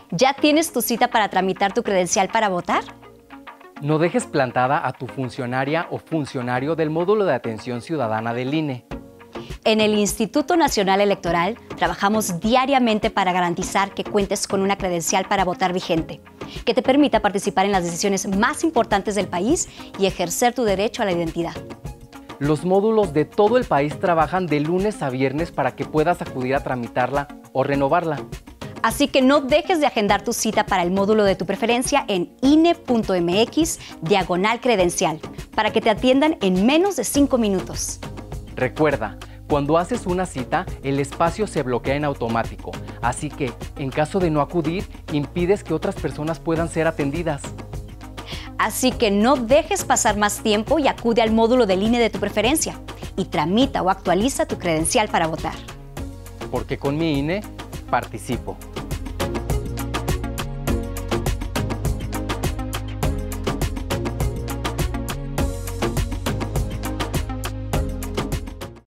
¿Ya tienes tu cita para tramitar tu credencial para votar? No dejes plantada a tu funcionaria o funcionario del módulo de Atención Ciudadana del INE. En el Instituto Nacional Electoral trabajamos diariamente para garantizar que cuentes con una credencial para votar vigente, que te permita participar en las decisiones más importantes del país y ejercer tu derecho a la identidad. Los módulos de todo el país trabajan de lunes a viernes para que puedas acudir a tramitarla o renovarla. Así que no dejes de agendar tu cita para el módulo de tu preferencia en ine.mx/credencial para que te atiendan en menos de 5 minutos. Recuerda, cuando haces una cita, el espacio se bloquea en automático, así que, en caso de no acudir, impides que otras personas puedan ser atendidas. Así que no dejes pasar más tiempo y acude al módulo del INE de tu preferencia y tramita o actualiza tu credencial para votar. Porque con mi INE participo.